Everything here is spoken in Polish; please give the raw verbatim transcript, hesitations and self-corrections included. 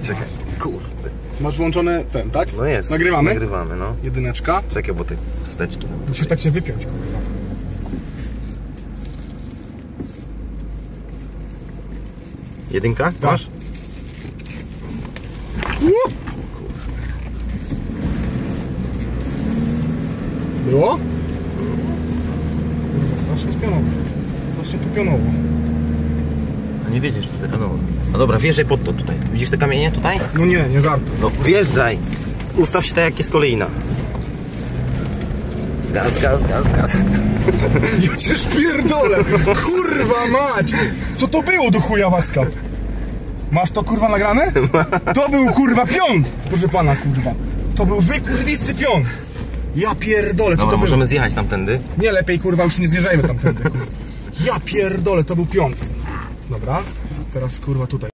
Czekaj, kurde. Masz włączony ten, tak? No jest. Nagrywamy? Nagrywamy, no. Jedyneczka. Czekaj, bo te wsteczki. Musisz tak się wypiąć, kurwa. Jedynka? Masz? Uh! Było? Kurwa, strasznie pionowo. Strasznie tu pionowo. A nie wiedziesz tutaj, no. No dobra, wjeżdżaj pod to tutaj. Widzisz te kamienie tutaj? No nie, nie żartuj. No wjeżdżaj. Ustaw się tak jak jest kolejna. Gaz, gaz, gaz, gaz. Ja cię szpierdolę! Kurwa mać! Co to było do chuja Wacka? Masz to kurwa nagrane? To był kurwa pion! Proszę pana kurwa. To był wykurwisty pion! Ja pierdolę, co Dobra, to możemy było? zjechać tamtędy. Nie, lepiej kurwa już nie zjeżdżajmy tamtędy kurwa. Ja pierdolę, to był pion. Dobra, teraz kurwa tutaj.